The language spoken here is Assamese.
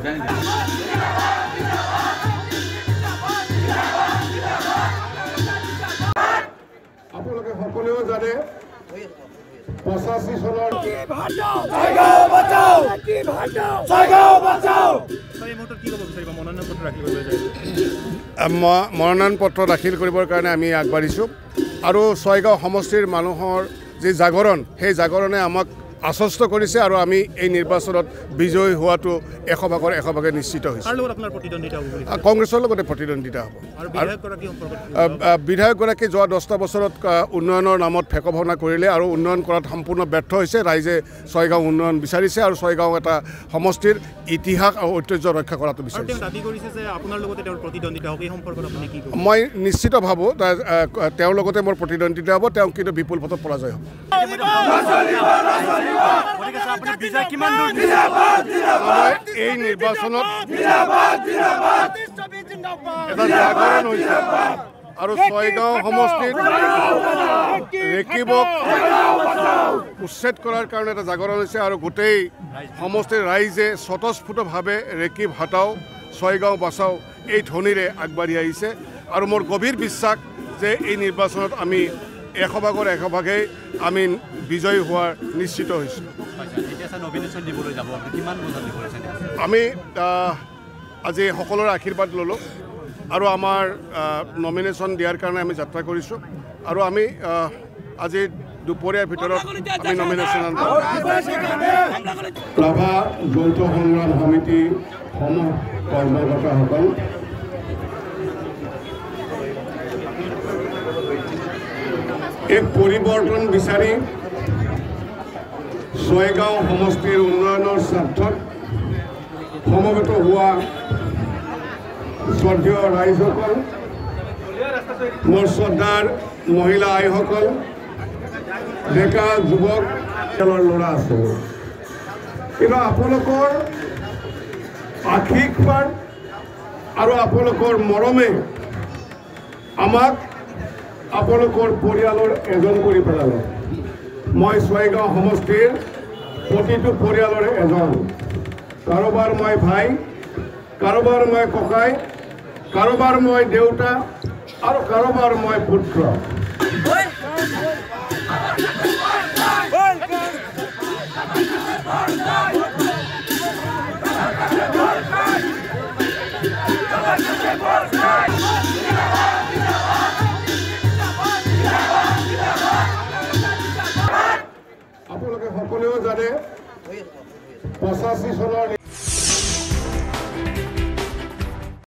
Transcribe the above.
আপোনালোকে সকলেও জানে 85 চনৰ মনোনয়ন পত্ৰ দাখিল কৰিবৰ কাৰণে আমি আগবাঢ়িছোঁ আৰু ছয়গাঁও সমষ্টিৰ মানুহৰ যি জাগৰণ সেই জাগৰণে আমাক আশ্বস্ত কৰিছে আৰু আমি এই নিৰ্বাচনত বিজয়ী হোৱাটো 100% নিশ্চিত হৈছে। কংগ্ৰেছৰ লগতে প্ৰতিদ্বন্দ্বিতা হ'ব। বিধায়কগৰাকী যোৱা 10টা বছৰত উন্নয়নৰ নামত ফেকভনা কৰিলে আৰু উন্নয়ন কৰাত সম্পূৰ্ণ ব্যৰ্থ হৈছে। ৰাইজে ছয়গাঁও উন্নয়ন বিচাৰিছে আৰু ছয়গাঁও এটা সমষ্টিৰ ইতিহাস আৰু ঐতিহ্য ৰক্ষা কৰাটো বিচাৰিছে। মই নিশ্চিত ভাবোঁ তেওঁৰ লগতে মোৰ প্ৰতিদ্বন্দ্বিতা হ'ব। তেওঁ কিন্তু বিপুল ভোটত পৰাজয় হ'ব। এই নিৰ্বাচনত এটা জাগৰণ হৈছে আৰু ছয়গাঁও সমষ্টিত ৰেকিবক উচ্ছেদ কৰাৰ কাৰণে এটা জাগৰণ হৈছে আৰু গোটেই সমষ্টিৰ ৰাইজে স্বতঃস্ফূৰ্তভাৱে ৰেকিব হটাও ছয়গাঁও বাচাও এই ধ্বনিৰে আগবাঢ়ি আহিছে আৰু মোৰ গভীৰ বিশ্বাস যে এই নিৰ্বাচনত আমি 100% আমি বিজয়ী হোৱাৰ নিশ্চিত হৈছোঁ। আমি আজি সকলোৰে আশীৰ্বাদ ল'লোঁ আৰু আমাৰ নমিনেশ্যন দিয়াৰ কাৰণে আমি যাত্ৰা কৰিছোঁ আৰু আমি আজি দুপৰীয়াৰ ভিতৰত আমি নমিনেশ্যন ৰাভা যৌথ সংগ্ৰাম সমিতি কৰ্মকৰ্তাসকল এক পৰিৱৰ্তন বিচাৰি ছয়গাঁও সমষ্টিৰ উন্নয়নৰ স্বাৰ্থত সমবেত হোৱা শ্ৰদ্ধেয় ৰাইজসকল, মোৰ শ্ৰদ্ধাৰ মহিলা আইসকল, ডেকা যুৱক খেলৰ ল'ৰা আছে, কিন্তু আপোনালোকৰ আশীৰ্বাদ আৰু আপোনালোকৰ মৰমে আমাক আপোনালোকৰ পৰিয়ালৰ এজন কৰি পেলালে। মই ছয়গাঁও সমষ্টিৰ প্ৰতিটো পৰিয়ালৰে এজন। কাৰোবাৰ মই ভাই, কাৰোবাৰ মই ককাই, কাৰোবাৰ মই দেউতা আৰু কাৰোবাৰ মই পুত্ৰ। আপোনালোকে সকলেও জানে 85 চনৰ